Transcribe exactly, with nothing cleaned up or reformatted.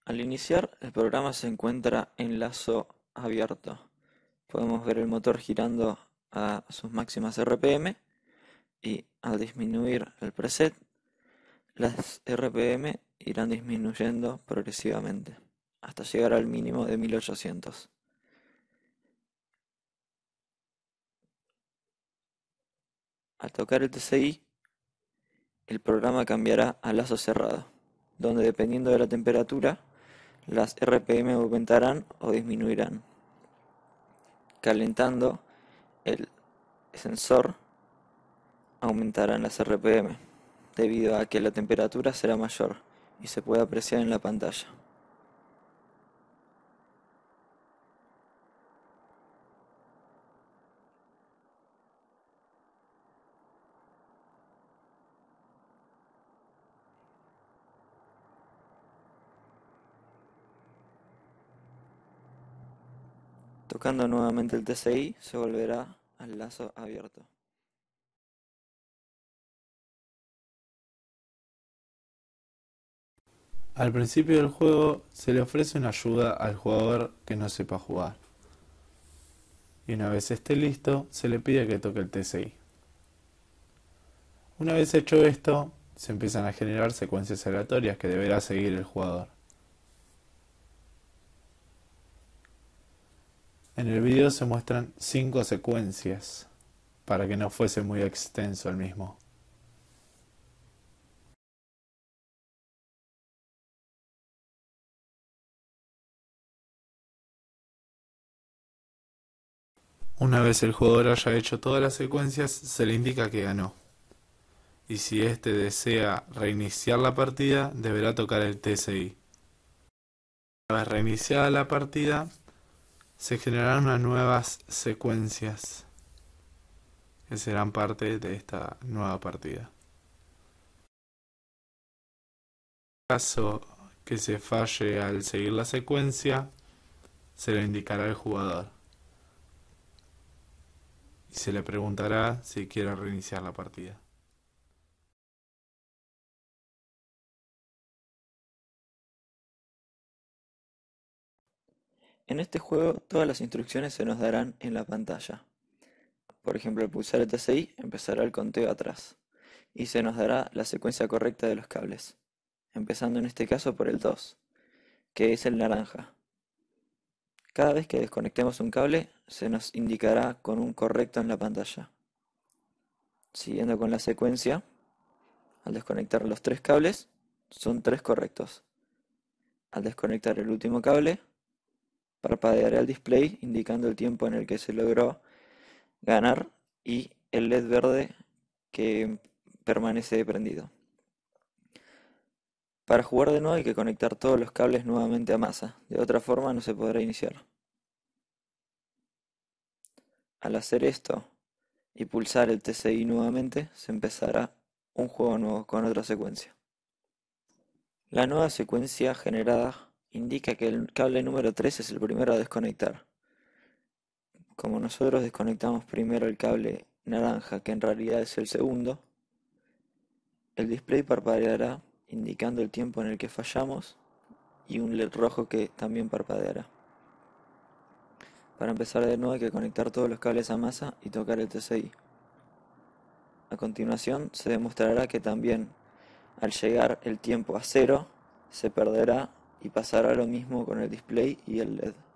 Al iniciar, el programa se encuentra en lazo abierto. Podemos ver el motor girando a sus máximas R P M y al disminuir el preset, las R P M irán disminuyendo progresivamente hasta llegar al mínimo de mil ochocientos. Al tocar el T C I, el programa cambiará a lazo cerrado, donde dependiendo de la temperatura, las R P M aumentarán o disminuirán. Calentando, el sensor aumentarán las R P M, debido a que la temperatura será mayor y se puede apreciar en la pantalla. Tocando nuevamente el T C I, se volverá al lazo abierto. Al principio del juego se le ofrece una ayuda al jugador que no sepa jugar. Y una vez esté listo, se le pide que toque el T C I. Una vez hecho esto, se empiezan a generar secuencias aleatorias que deberá seguir el jugador. En el video se muestran cinco secuencias, para que no fuese muy extenso el mismo. Una vez el jugador haya hecho todas las secuencias, se le indica que ganó. Y si éste desea reiniciar la partida, deberá tocar el T C I. Una vez reiniciada la partida, se generarán unas nuevas secuencias que serán parte de esta nueva partida. En caso que se falle al seguir la secuencia, se le indicará al jugador y se le preguntará si quiere reiniciar la partida. En este juego, todas las instrucciones se nos darán en la pantalla. Por ejemplo, al pulsar el T C I, empezará el conteo atrás y se nos dará la secuencia correcta de los cables, empezando en este caso por el dos, que es el naranja. Cada vez que desconectemos un cable, se nos indicará con un correcto en la pantalla. Siguiendo con la secuencia, al desconectar los tres cables, son tres correctos. Al desconectar el último cable, parpadeará el display indicando el tiempo en el que se logró ganar y el L E D verde que permanece prendido. Para jugar de nuevo hay que conectar todos los cables nuevamente a masa, de otra forma no se podrá iniciar. Al hacer esto y pulsar el T C I nuevamente, se empezará un juego nuevo con otra secuencia. La nueva secuencia generada indica que el cable número tres es el primero a desconectar. Como nosotros desconectamos primero el cable naranja, que en realidad es el segundo, el display parpadeará indicando el tiempo en el que fallamos y un L E D rojo que también parpadeará. Para empezar de nuevo hay que conectar todos los cables a masa y tocar el T C I. A continuación se demostrará que también al llegar el tiempo a cero se perderá y pasará lo mismo con el display y el L E D.